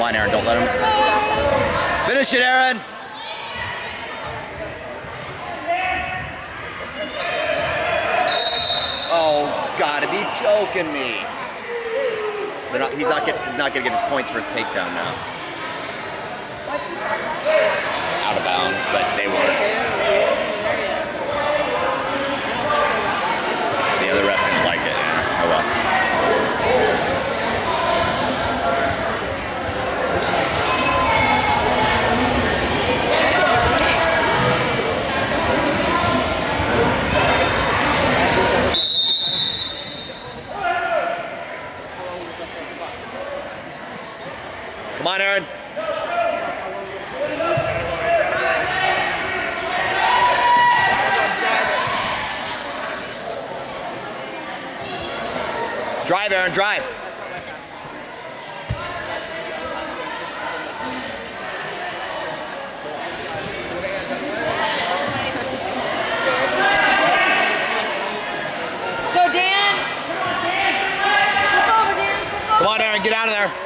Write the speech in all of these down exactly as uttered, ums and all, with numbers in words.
on, Aaron, don't let him. Finish it, Aaron. Oh, gotta be joking me. They're not, he's not getting, he's not gonna get his points for his takedown now. Out of bounds, but they weren't. The other ref didn't like it. Yeah. Oh well. Come on, Aaron. Drive, Aaron, drive. Go, Dan. Flip over, Dan. Flip over. Come on, Aaron, get out of there.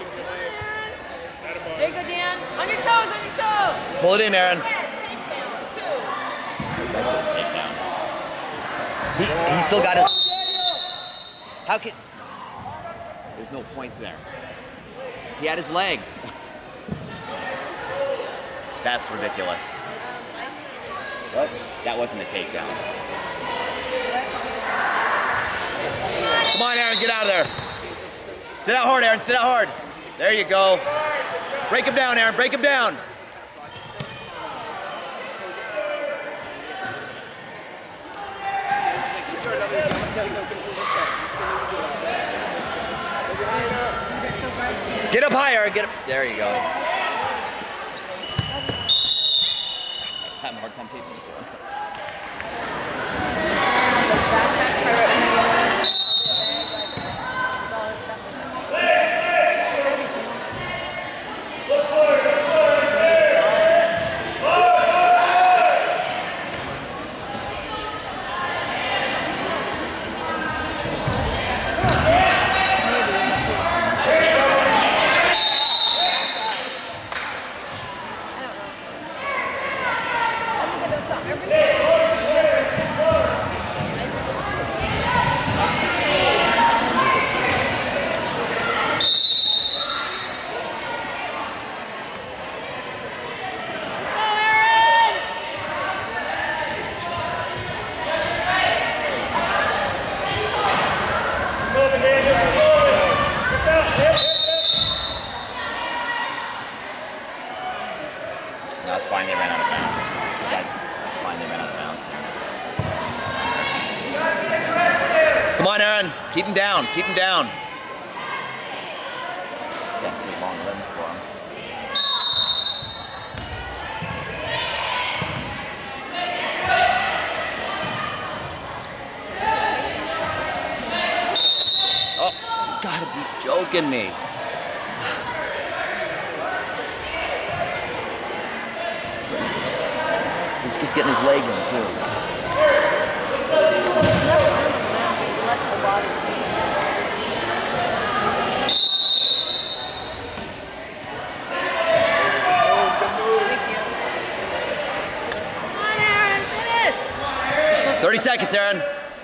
There you go, Dan. On your toes, on your toes. Pull it in, Aaron. He, he still got it. How can... There's no points there. He had his leg. That's ridiculous. What? That wasn't a takedown. Come on, Aaron, get out of there. Sit out hard, Aaron, sit out hard. There you go. Break him down, Aaron, break him down. Get up higher, get up. There you go. I'm having a hard time keeping this one. That's fine, they ran out of bounds. That's fine, they ran out of bounds. Come on, Aaron. Keep him down. Keep him down. He's got a pretty long limb for him. Oh, you gotta be joking me. He's just getting his leg in, too. Come on, Aaron, finish. thirty seconds, Aaron.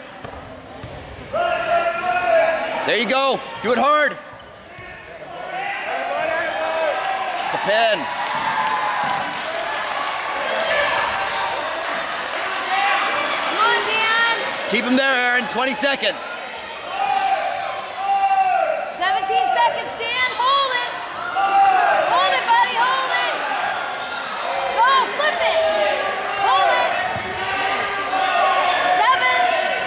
There you go. Do it hard. It's a pin. Keep him there, Aaron. twenty seconds. seventeen seconds, Dan. Hold it. Hold it, buddy. Hold it. Go, flip it. Hold it. Seven.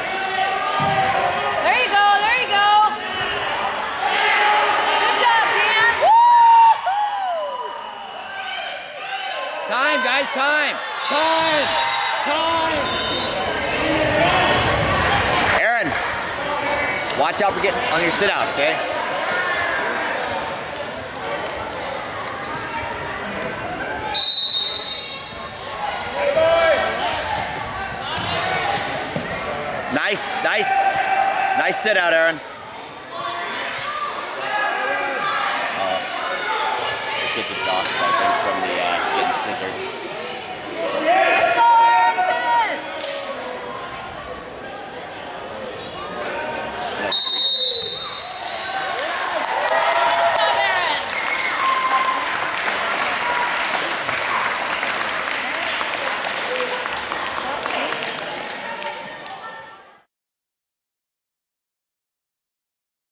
There you go. There you go. Good job, Dan. Woo-hoo! Time, guys. Time. Time. Time. Watch out for getting on your sit out, okay? Nice, nice, nice sit out, Aaron.